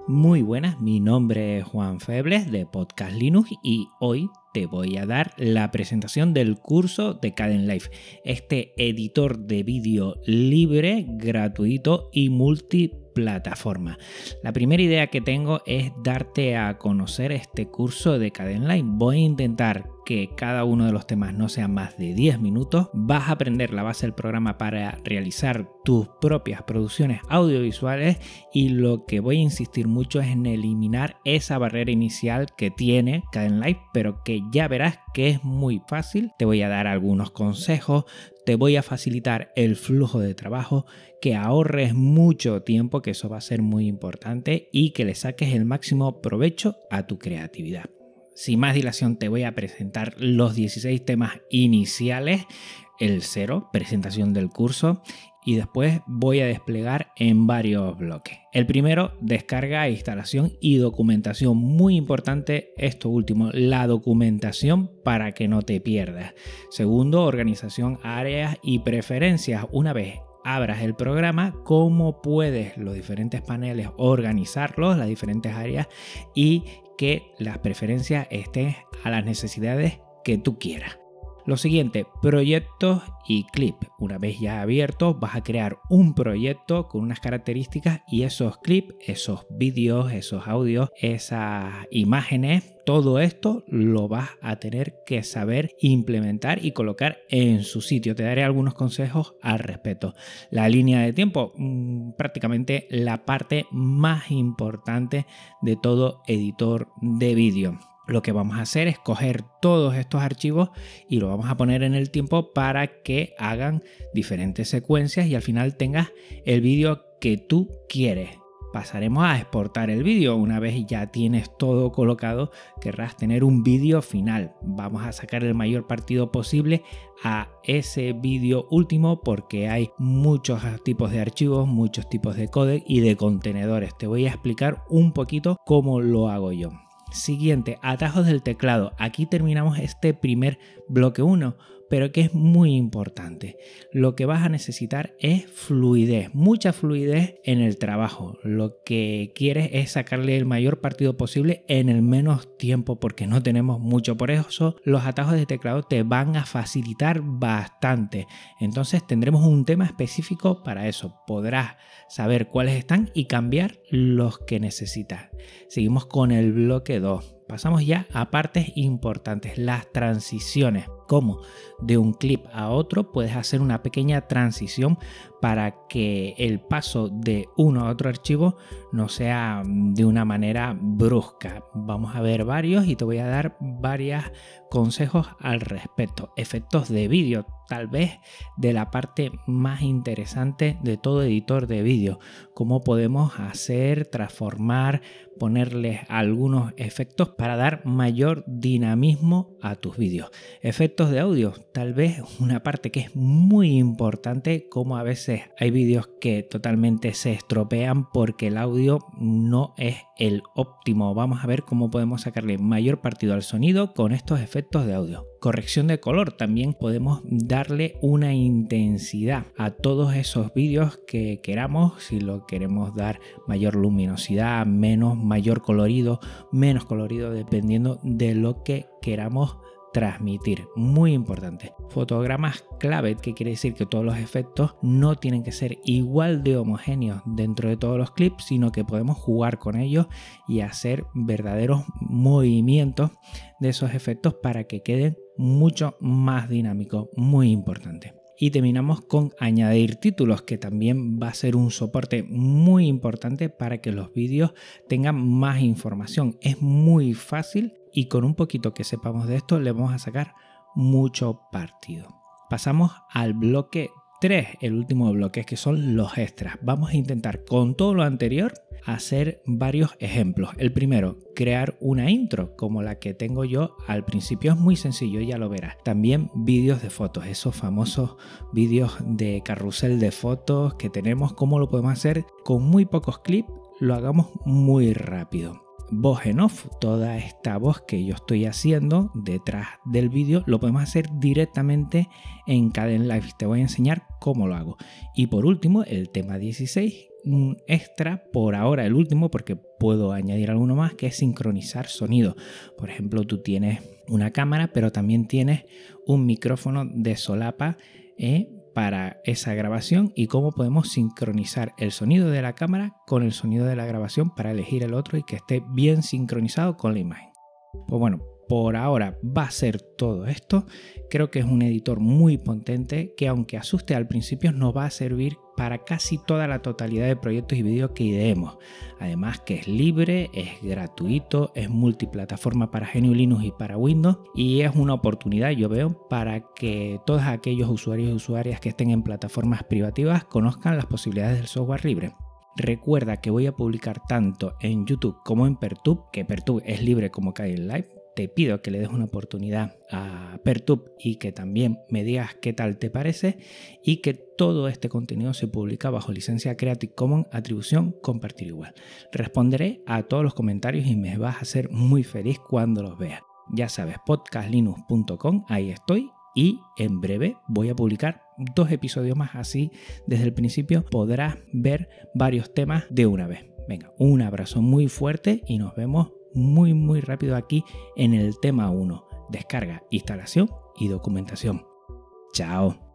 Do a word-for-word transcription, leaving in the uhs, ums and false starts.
Muy buenas, mi nombre es Juan Febles de Podcast Linux y hoy te voy a dar la presentación del curso de Kdenlive, este editor de vídeo libre, gratuito y multiplataforma. La primera idea que tengo es darte a conocer este curso de Kdenlive. Voy a intentar que cada uno de los temas no sea más de diez minutos. Vas a aprender la base del programa para realizar tus propias producciones audiovisuales y lo que voy a insistir mucho es en eliminar esa barrera inicial que tiene Kdenlive, pero que ya verás que es muy fácil. Te voy a dar algunos consejos, te voy a facilitar el flujo de trabajo, que ahorres mucho tiempo, que eso va a ser muy importante, y que le saques el máximo provecho a tu creatividad. Sin más dilación te voy a presentar los dieciséis temas iniciales, el cero, presentación del curso, y después voy a desplegar en varios bloques. El primero, descarga, instalación y documentación. Muy importante esto último, la documentación para que no te pierdas. Segundo, organización, áreas y preferencias. Una vez abras el programa, cómo puedes los diferentes paneles organizarlos, las diferentes áreas, y que las preferencias estén a las necesidades que tú quieras. Lo siguiente, proyectos y clip. Una vez ya abierto, vas a crear un proyecto con unas características y esos clips, esos vídeos, esos audios, esas imágenes, todo esto lo vas a tener que saber implementar y colocar en su sitio. Te daré algunos consejos al respecto. La línea de tiempo, mmm, prácticamente la parte más importante de todo editor de vídeo. Lo que vamos a hacer es coger todos estos archivos y lo vamos a poner en el tiempo para que hagan diferentes secuencias y al final tengas el vídeo que tú quieres. Pasaremos a exportar el vídeo. Una vez ya tienes todo colocado, querrás tener un vídeo final. Vamos a sacar el mayor partido posible a ese vídeo último porque hay muchos tipos de archivos, muchos tipos de códec y de contenedores. Te voy a explicar un poquito cómo lo hago yo. Siguiente, atajos del teclado. Aquí terminamos este primer bloque uno, pero que es muy importante. Lo que vas a necesitar es fluidez, mucha fluidez en el trabajo. Lo que quieres es sacarle el mayor partido posible en el menos tiempo porque no tenemos mucho. Por eso los atajos de teclado te van a facilitar bastante. Entonces tendremos un tema específico para eso. Podrás saber cuáles están y cambiar los que necesitas. Seguimos con el bloque dos. Pasamos ya a partes importantes, las transiciones. Como de un clip a otro puedes hacer una pequeña transición para que el paso de uno a otro archivo no sea de una manera brusca. Vamos a ver varios y te voy a dar varios consejos al respecto. Efectos de vídeo, tal vez de la parte más interesante de todo editor de vídeo. Cómo podemos hacer, transformar, ponerles algunos efectos para dar mayor dinamismo a tus vídeos. Efectos de audio, tal vez una parte que es muy importante, como a veces hay vídeos que totalmente se estropean porque el audio no es el óptimo. Vamos a ver cómo podemos sacarle mayor partido al sonido con estos efectos de audio. Corrección de color, también podemos darle una intensidad a todos esos vídeos que queramos, si lo queremos dar mayor luminosidad, menos, mayor colorido, menos colorido, dependiendo de lo que queramos transmitir. Muy importante. Fotogramas clave, que quiere decir que todos los efectos no tienen que ser igual de homogéneos dentro de todos los clips, sino que podemos jugar con ellos y hacer verdaderos movimientos de esos efectos para que queden mucho más dinámicos. Muy importante. Y terminamos con añadir títulos, que también va a ser un soporte muy importante para que los vídeos tengan más información. Es muy fácil y con un poquito que sepamos de esto le vamos a sacar mucho partido. Pasamos al bloque tres, el último bloque, que son los extras. Vamos a intentar con todo lo anterior hacer varios ejemplos. El primero, crear una intro como la que tengo yo al principio. Es muy sencillo, ya lo verás. También vídeos de fotos, esos famosos vídeos de carrusel de fotos que tenemos. ¿Cómo lo podemos hacer? Con muy pocos clips lo hagamos muy rápido. Voz en off, toda esta voz que yo estoy haciendo detrás del vídeo lo podemos hacer directamente en Kdenlive. Te voy a enseñar cómo lo hago. Y por último, el tema dieciséis, un extra por ahora, el último, porque puedo añadir alguno más, que es sincronizar sonido. Por ejemplo, tú tienes una cámara, pero también tienes un micrófono de solapa ¿eh? para esa grabación, y cómo podemos sincronizar el sonido de la cámara con el sonido de la grabación para elegir el otro y que esté bien sincronizado con la imagen. Pues bueno, por ahora va a ser todo esto. Creo que es un editor muy potente que, aunque asuste al principio, nos va a servir para casi toda la totalidad de proyectos y vídeos que ideemos. Además que es libre, es gratuito, es multiplataforma para G N U Linux y para Windows, y es una oportunidad, yo veo, para que todos aquellos usuarios y usuarias que estén en plataformas privativas conozcan las posibilidades del software libre. Recuerda que voy a publicar tanto en YouTube como en Pertube, que Pertube es libre como Kdenlive. Te pido que le des una oportunidad a Pertube y que también me digas qué tal te parece, y que todo este contenido se publica bajo licencia Creative Commons atribución compartir igual. Responderé a todos los comentarios y me vas a hacer muy feliz cuando los veas. Ya sabes, podcast linux punto com, ahí estoy, y en breve voy a publicar dos episodios más, así desde el principio podrás ver varios temas de una vez. Venga, un abrazo muy fuerte y nos vemos muy muy rápido aquí en el tema uno, descarga, instalación y documentación. Chao.